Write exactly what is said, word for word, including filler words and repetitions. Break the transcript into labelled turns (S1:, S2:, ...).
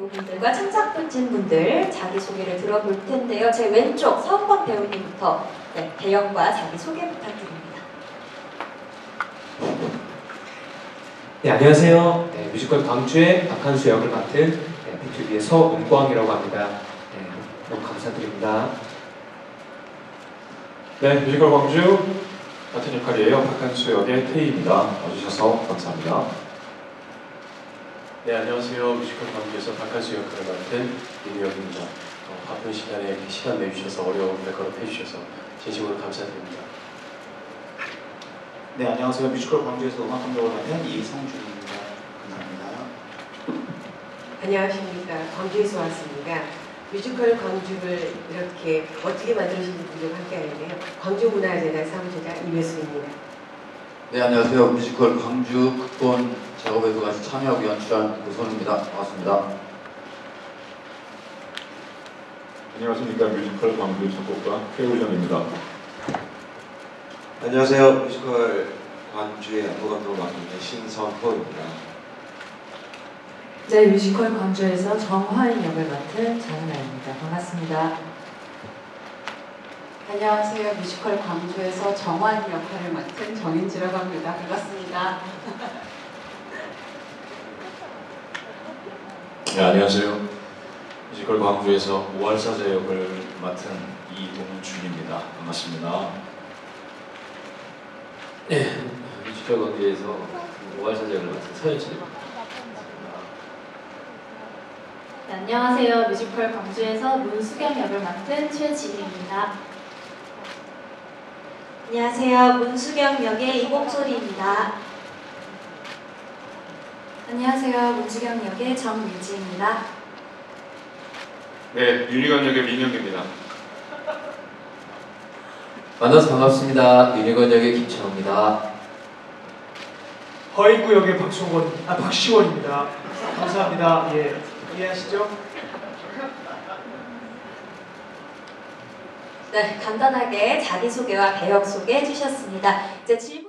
S1: 배우분들과 창작부진 분들 자기소개를 들어볼 텐데요. 제 왼쪽 서은범 배우님부터 네, 배역과 자기소개 부탁드립니다.
S2: 네, 안녕하세요. 네, 뮤지컬 광주의 박한수 역을 맡은 네, 비투비의 서은광이라고 합니다. 네, 너무 감사드립니다.
S3: 네, 뮤지컬 광주 같은 역할이에요. 박한수 역의 태희입니다. 와주셔서 감사합니다.
S4: 네, 안녕하세요. 뮤지컬 광주에서 박한수 역할을 맡은 임영입니다. 어, 바쁜 시간에 시간 내주셔서 어려운 발걸음 해주셔서 진심으로 감사드립니다.
S5: 네, 안녕하세요. 뮤지컬 광주에서 음악 감독을 맡은 이성준입니다. 감사합니다.
S6: 안녕하십니까. 광주에서 왔습니다. 뮤지컬 광주를 이렇게 어떻게 만들어주신 분들과 함께하는데요. 광주문화재단 사무소장 이회수입니다.
S7: 네, 안녕하세요. 뮤지컬 광주 극본 작업에서 같이 참여하고 연출한 고선입니다. 반갑습니다.
S3: 안녕하십니까. 뮤지컬 광주 작곡가 최우정입니다.
S8: 안녕하세요. 뮤지컬 광주의 안무 감독을 맡고 있는 신선호입니다.
S9: 네, 뮤지컬 광주에서 정화인 역을 맡은 장은아입니다. 반갑습니다.
S10: 안녕하세요. 뮤지컬 광주에서 정환 역할을 맡은 정인지라고 합니다. 반갑습니다.
S3: 네, 안녕하세요. 뮤지컬 광주에서 오할사제 역을 맡은 이동준입니다. 반갑습니다.
S11: 네, 뮤지컬 광주에서 오할사제 역을 맡은 서현철입니다.
S12: 네, 안녕하세요. 뮤지컬 광주에서 문수경 역을 맡은 최지희입니다.
S1: 안녕하세요. 문수경 역의 이봉소리입니다.
S12: 안녕하세요. 문수경 역의 정유지입니다.
S3: 네, 유니건 역의 민영입니다.
S11: 만나서 반갑습니다. 유니건 역의 김찬호입니다.
S2: 허인구 역의 박송원, 아 박시원입니다. 감사합니다. 예, 이해하시죠?
S1: 네, 간단하게 자기소개와 배역 소개 해주셨습니다. 이제 질문